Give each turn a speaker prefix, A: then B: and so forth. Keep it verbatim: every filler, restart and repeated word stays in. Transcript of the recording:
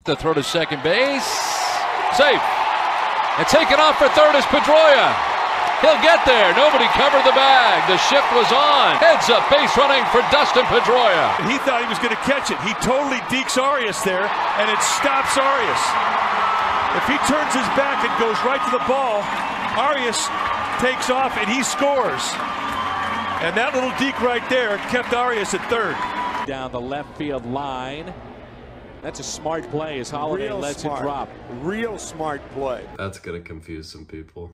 A: The throw to second base. Safe. And taken off for third is Pedroia. He'll get there. Nobody covered the bag. The shift was on. Heads up base running for Dustin Pedroia.
B: He thought he was going to catch it. He totally dekes Arias there, and it stops Arias. If he turns his back and goes right to the ball, Arias takes off and he scores. And that little deke right there kept Arias at third.
C: Down the left field line. That's a smart play as Holiday
D: Real
C: lets
D: smart.
C: it drop.
D: Real smart play.
E: That's going to confuse some people.